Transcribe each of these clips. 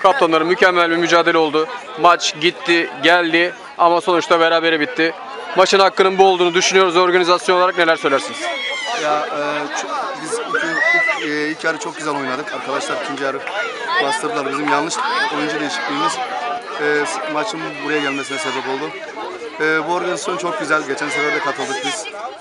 kaptanların mükemmel bir mücadele oldu. Maç gitti, geldi ama sonuçta berabere bitti. Maçın hakkının bu olduğunu düşünüyoruz. Organizasyon olarak neler söylersiniz? Biz ilk yarı çok güzel oynadık. Arkadaşlar ikinci yarı bastırdılar. Bizim yanlış oyuncu değişikliğimiz maçın buraya gelmesine sebep oldu. Bu organizasyon çok güzel. Geçen sefer de katıldık biz.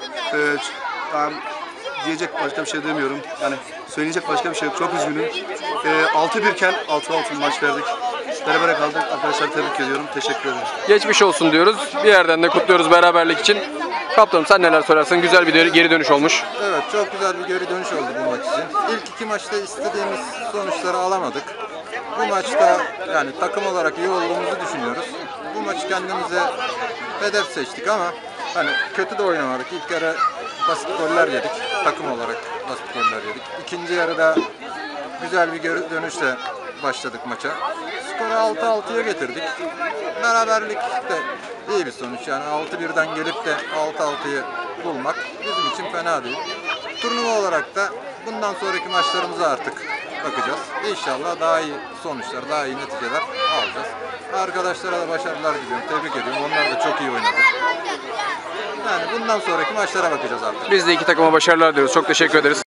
Diyecek başka bir şey demiyorum. Yani söyleyecek başka bir şey yok. Çok üzgünüm. 6-1 iken 6-6 maç verdik. Berabere kaldık. Arkadaşlar tebrik ediyorum. Teşekkür ederim. Geçmiş olsun diyoruz. Bir yerden de kutluyoruz beraberlik için. Kaptanım sen neler söylersin? Güzel bir geri dönüş olmuş. Evet, çok güzel bir geri dönüş oldu bu maç için. İlk iki maçta istediğimiz sonuçları alamadık. Bu maçta yani takım olarak iyi olduğumuzu düşünüyoruz. Bu maçı kendimize hedef seçtik ama hani kötü de oynamadık. İlk yarı basit goller yedik. Takım olarak basit goller yedik. İkinci yarıda güzel bir geri dönüşle başladık maça. Skoru 6-6'ya getirdik. Beraberlik de iyi bir sonuç. Yani 6-1'den gelip de 6-6'yı bulmak bizim için fena değil. Turnuva olarak da bundan sonraki maçlarımıza artık bakacağız. İnşallah daha iyi sonuçlar, daha iyi neticeler alacağız. Arkadaşlara da başarılar diliyorum. Tebrik ediyorum. Onlar da çok iyi oynadı. Yani bundan sonraki maçlara bakacağız artık. Biz de iki takıma başarılar diliyoruz. Çok teşekkür ederiz.